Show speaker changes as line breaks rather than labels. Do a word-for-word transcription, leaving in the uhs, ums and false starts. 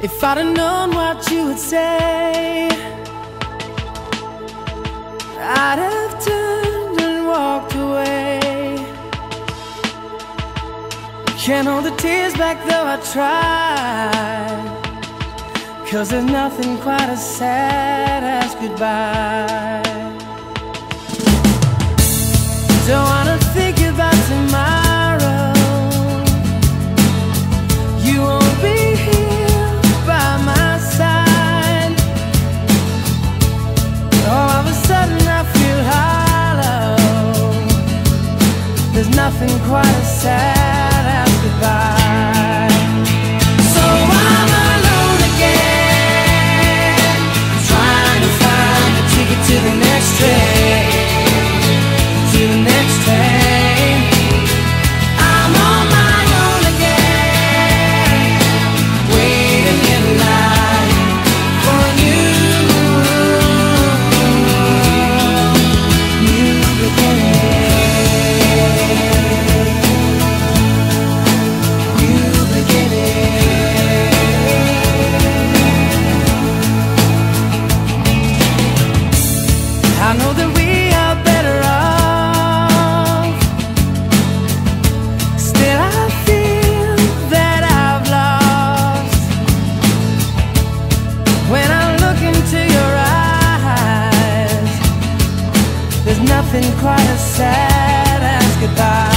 If I'd have known what you would say, I'd have turned and walked away. Can't hold the tears back though I tried, 'cause there's nothing quite as sad as goodbye. Don't wanna think about tomorrow. You won't be here by my side. All of a sudden I feel hollow. There's nothing quite as sad as goodbye. So I'm alone again, trying to find a ticket to the next train, to the next train. I'm on my own again, waiting in line for you, new beginning, new beginning. I know that we are better off. Still I feel that I've lost. When I look into your eyes, there's nothing quite as sad as goodbye.